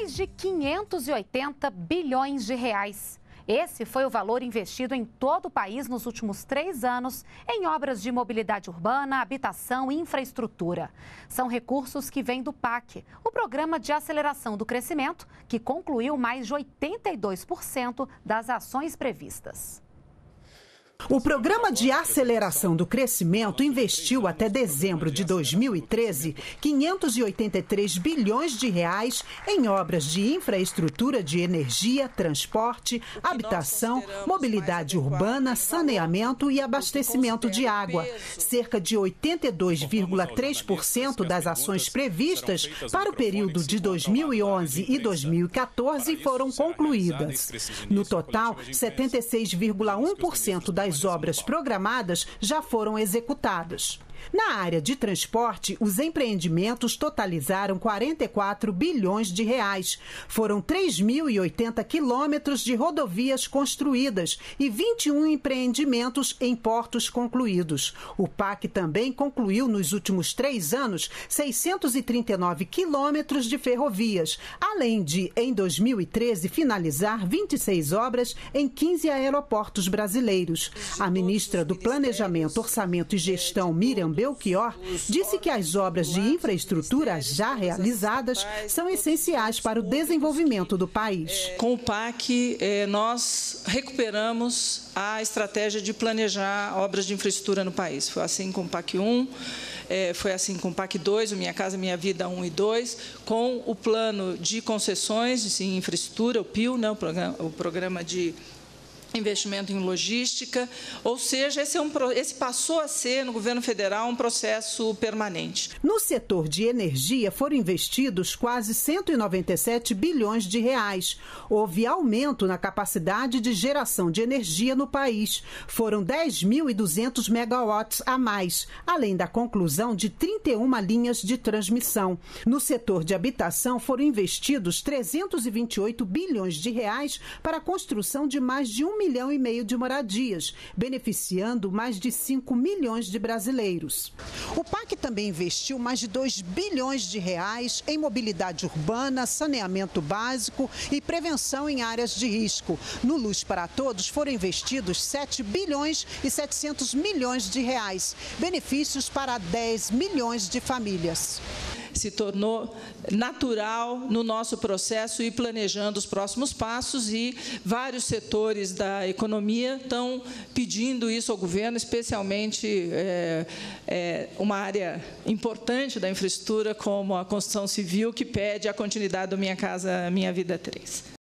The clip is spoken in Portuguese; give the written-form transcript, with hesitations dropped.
mais de 580 bilhões de reais. Esse foi o valor investido em todo o país nos últimos 3 anos em obras de mobilidade urbana, habitação e infraestrutura. São recursos que vêm do PAC, o Programa de Aceleração do Crescimento, que concluiu mais de 82% das ações previstas. O Programa de Aceleração do Crescimento investiu até dezembro de 2013 583 bilhões de reais em obras de infraestrutura de energia, transporte, habitação, mobilidade urbana, saneamento e abastecimento de água. Cerca de 82,3% das ações previstas para o período de 2011 e 2014 foram concluídas. No total, 76,1% das obras programadas já foram executadas. Na área de transporte, os empreendimentos totalizaram 44 bilhões de reais. Foram 3.080 quilômetros de rodovias construídas e 21 empreendimentos em portos concluídos. O PAC também concluiu nos últimos 3 anos 639 quilômetros de ferrovias, além de, em 2013, finalizar 26 obras em 15 aeroportos brasileiros. A ministra do Planejamento, Orçamento e Gestão, Miriam Belchior, disse que as obras de infraestrutura já realizadas são essenciais para o desenvolvimento do país. Com o PAC, nós recuperamos a estratégia de planejar obras de infraestrutura no país. Foi assim com o PAC 1, foi assim com o PAC 2, o Minha Casa Minha Vida 1 e 2, com o plano de concessões em infraestrutura, o PIL, né, o Programa de Investimento em Logística, ou seja, esse passou a ser, no governo federal, um processo permanente. No setor de energia foram investidos quase 197 bilhões de reais. Houve aumento na capacidade de geração de energia no país. Foram 10.200 megawatts a mais, além da conclusão de 31 linhas de transmissão. No setor de habitação foram investidos 328 bilhões de reais para a construção de mais de 1,5 milhão de moradias, beneficiando mais de 5 milhões de brasileiros. O PAC também investiu mais de 2 bilhões de reais em mobilidade urbana, saneamento básico e prevenção em áreas de risco. No Luz para Todos foram investidos 7 bilhões e 700 milhões de reais, benefícios para 10 milhões de famílias. Se tornou natural no nosso processo ir planejando os próximos passos e vários setores da economia estão pedindo isso ao governo, especialmente uma área importante da infraestrutura como a construção civil, que pede a continuidade do Minha Casa Minha Vida 3.